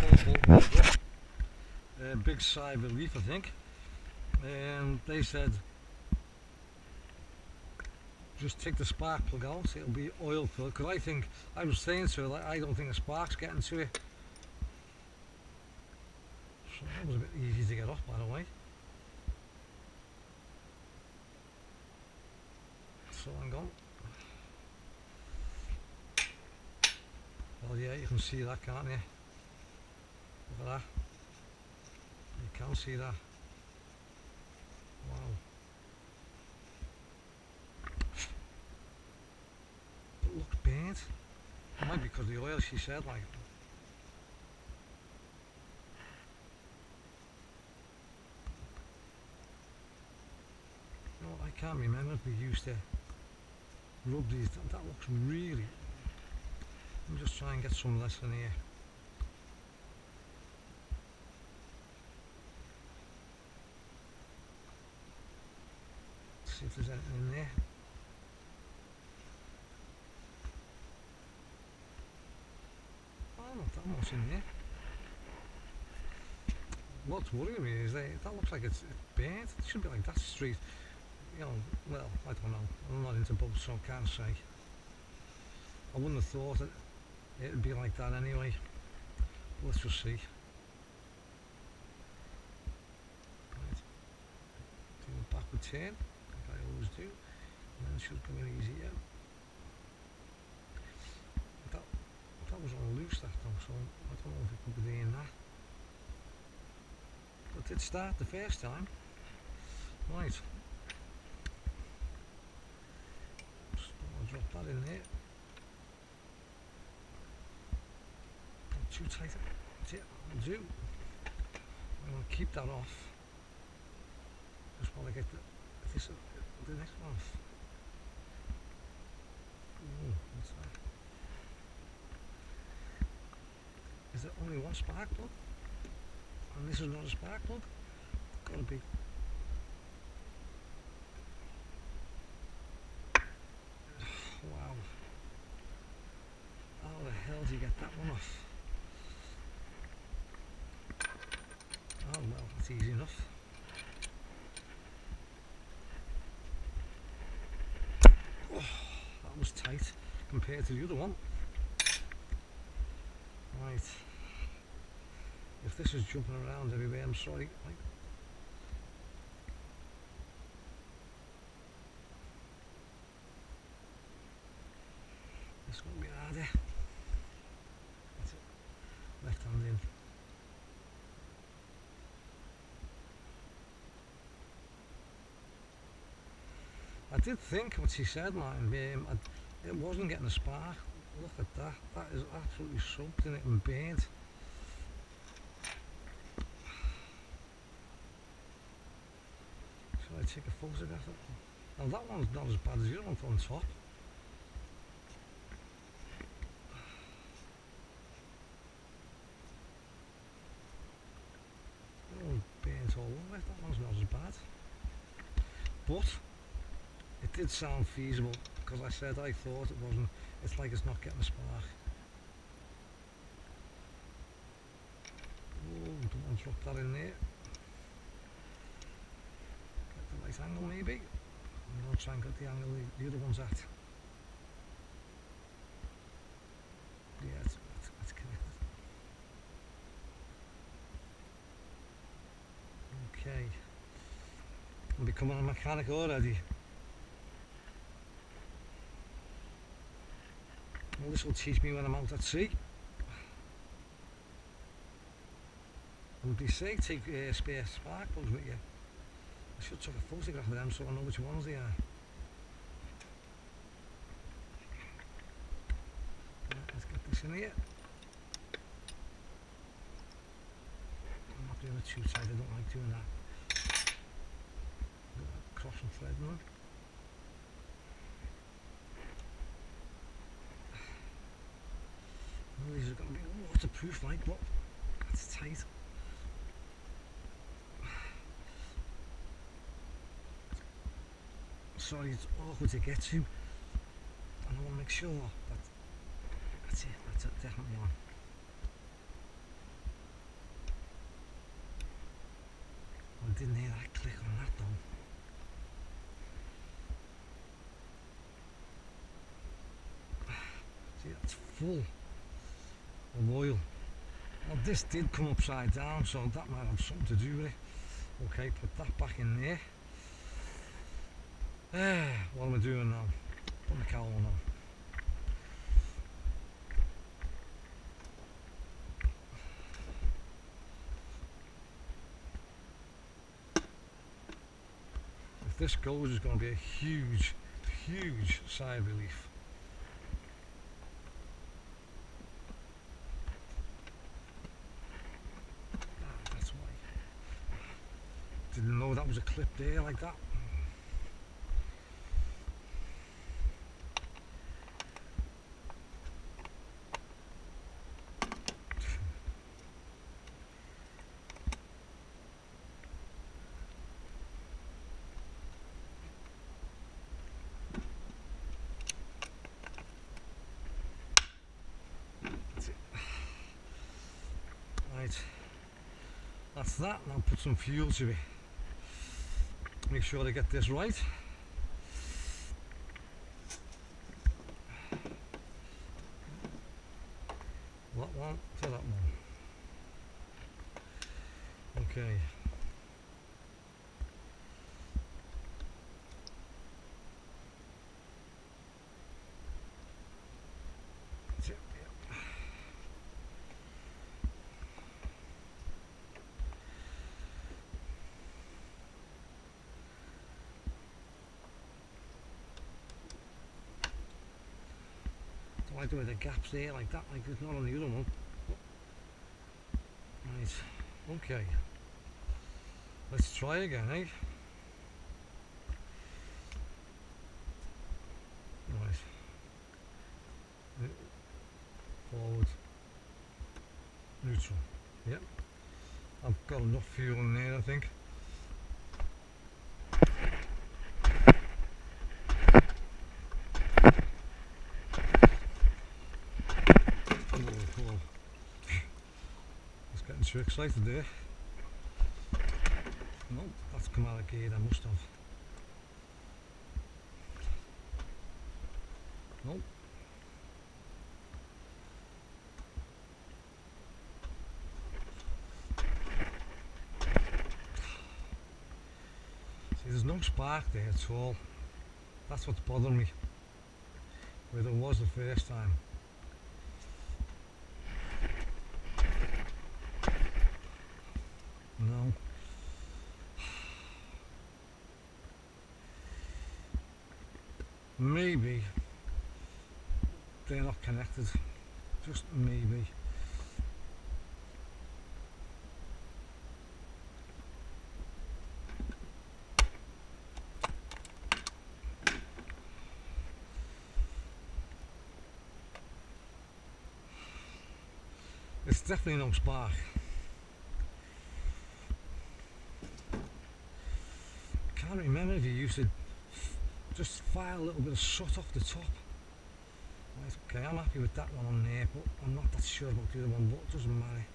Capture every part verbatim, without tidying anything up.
local, uh, big sigh of relief I think, and they said just take the spark plug out, it'll be oil filled, because I think, I was saying to her, like, I don't think the spark's getting to it. So that was a bit easy to get off, by the way. So I'm gone. Well yeah, you can see that, can't you? Look at that. You can see that. Wow. But look, burnt. It might be because of the oil, she said, like. No, I can't remember if we used to rub these. That, that looks really. Let me just try and get some less in here. See if there's anything in there. Oh, not that much in there. What's worrying me is that that looks like it's burnt. It should be like that straight. You know, well, I don't know. I'm not into boats, so I can't say. I wouldn't have thought it, it'd be like that anyway. But let's just see. Right. Do a backward turn, like I always do. And then it should come in easier. That, that was on loose, that though, so I don't know if it could be doing that. But it did start the first time. Right. Just I'll drop that in there. Not too tight. That's it, I'll do. I'm going to keep that off. Just while I get the, this, the next one off. Ooh, what's that? Is there only one spark plug? And this is not a spark plug? Gotta be. Wow. How the hell do you get that one off? Oh well, that's easy enough. Oh, that was tight compared to the other one. Right. If this is jumping around everywhere, I'm sorry. Like, it's going to be harder. That's it. Left hand in. I did think what she said, Martin, um, I, it wasn't getting a spark. Look at that. That is absolutely soaked in it and burnt. Should I take a photograph of it? Now that one's not as bad as the other one on top. Oh, burnt all over it. That one's not as bad. But it did sound feasible because I said I thought it wasn't. It's like it's not getting a spark. Oh, don't want to drop that in there. Right angle maybe. I'm going to try and get the angle the, the other one's at. Yeah, it's, it's, it's connected. Okay. I'm becoming a mechanic already. Well, this will teach me when I'm out at sea. Would be safe to take uh, spare spark plugs with you. I should take a photograph of them so I know which ones they are. Right, let's get this in here. I'm not doing it too tight, I don't like doing that. Got that cross and thread on. Well, these are going to be waterproof, like, but that's tight. Sorry, it's awkward to get to, and I want to make sure that that's it, that's it, definitely on. full of oil. Now this did come upside down, so that might have something to do with it. Okay, put that back in there. Ah, what am I doing now? Put the cowl on now. If this goes, it's going to be a huge, huge side relief. Ah, that's why. Didn't know that was a clip there like that. That's that. Now put some fuel to it. Make sure I get this right. That one to that one. Okay. That's it. Yeah. So I do with the gaps there like that, like it's not on the other one. Right. Okay. Let's try again, eh? Right. Forward. Neutral. Yep. I've got enough fuel in there, I think. Getting too excited there. No, that's come out of gear, I must have. Nope. See, there's no spark there at all. That's what's bothering me. Where there was the first time. No. Maybe they're not connected. Just maybe. It's definitely no spark. Can't remember if you used to just fire a little bit of soot off the top. Right, okay, I'm happy with that one on there, but I'm not that sure about the other one, but it doesn't matter.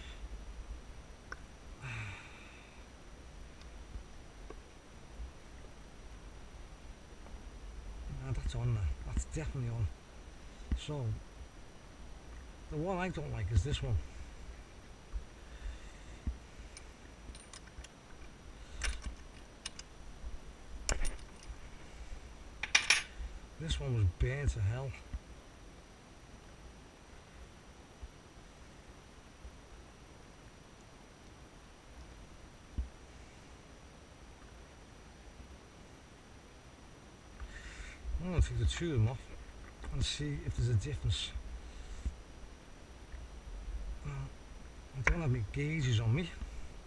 Nah, that's on now. That's definitely on. So, the one I don't like is this one. This one was bare to hell. I'm going to take the two of them off and see if there's a difference. Uh, I don't have any gauges on me.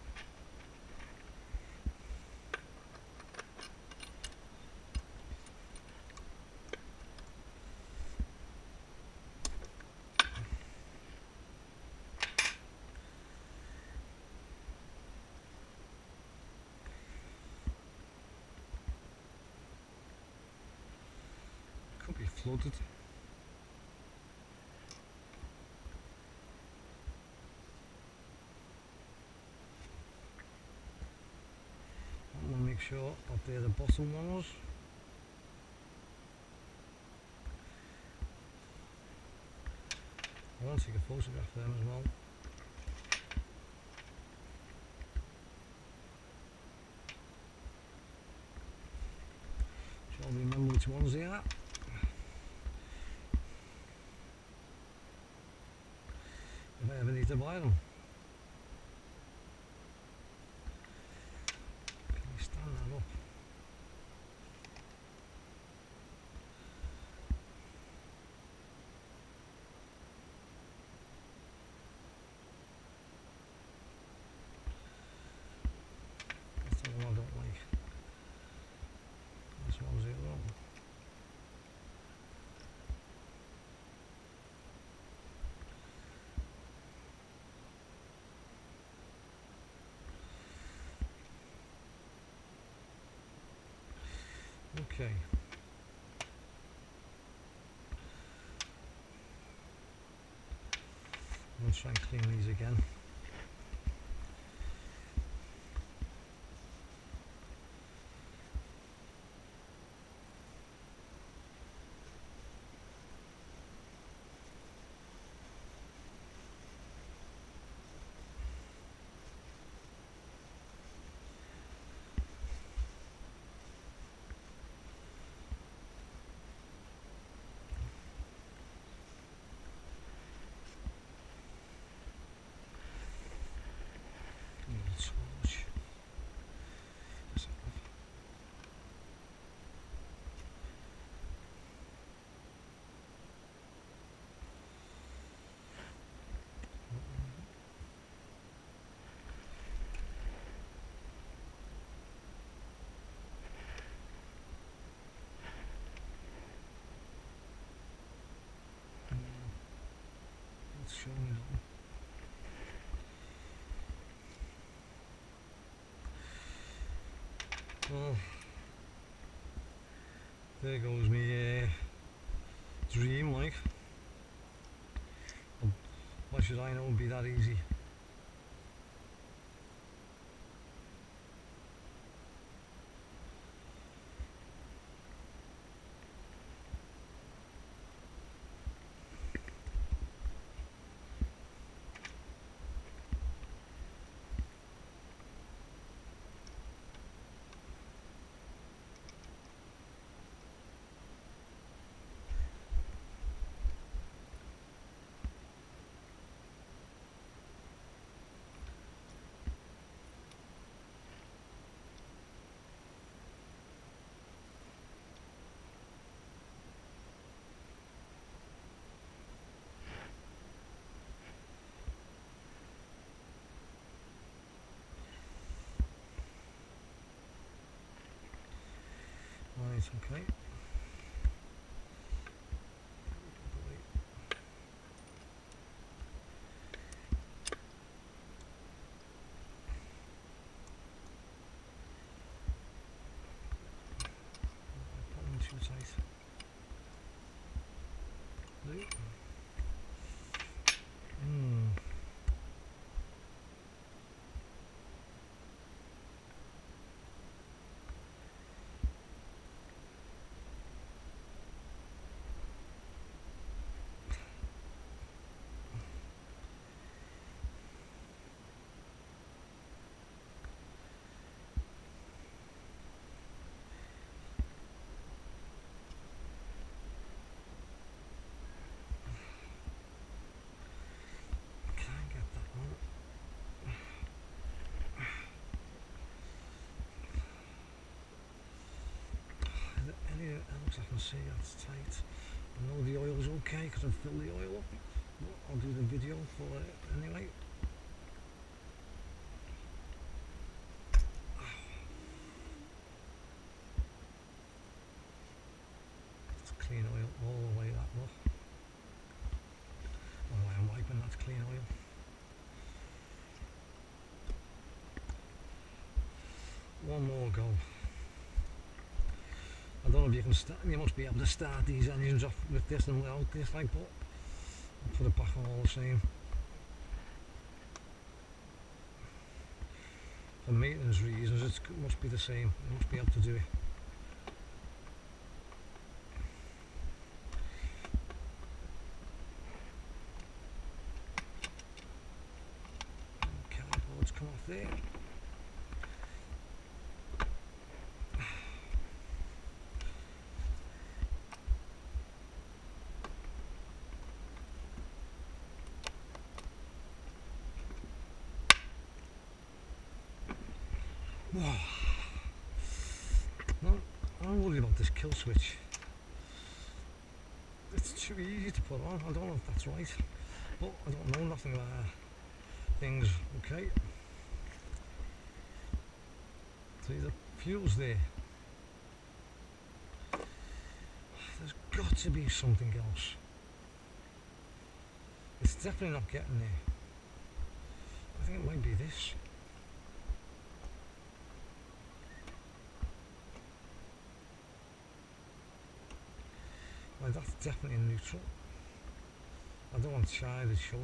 Could be flooded. I'm going to make sure that they're the bottom ones. want to take a photograph of them as well. Shall we remember which ones they are? If I ever need to buy them. Can you stand that up? That's the one I don't like. This one's the other one. Okay. Let's try and clean these again. Torch. It's showing up. Well, there goes me uh, dream, like. Um, why should I know it would be that easy? Right, okay. Put too tight. Hmm. Else I can see that's tight. I know the oil's okay because I've filled the oil up. But I'll do the video for it anyway. It's clean oil all the way that look. Oh, I am wiping, that's clean oil. One more go. I don't know if you can start, you must be able to start these engines off with this and without this, like, but I'll put it back on all the same. For maintenance reasons, it must be the same, you must be able to do it. come off there. Whoa. No, I'm worried about this kill switch. It's too easy to put on. I don't know if that's right, but I don't know nothing about things. Okay, see the fuse there. There's got to be something else. It's definitely not getting there. I think it might be this. Well, that's definitely in neutral. I don't want to try the choke.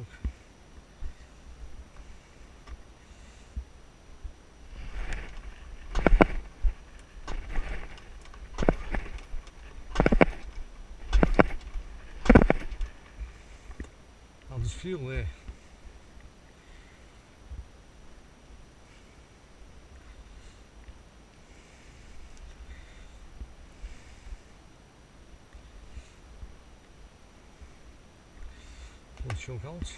I'll just feel there. Pull the choke out.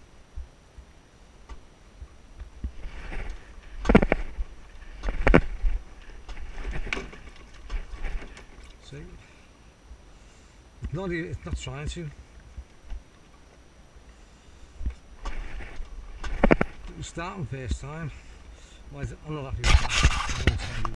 See? It's not, it's not trying to. It was starting first time. Why is it? I'm not happy with that.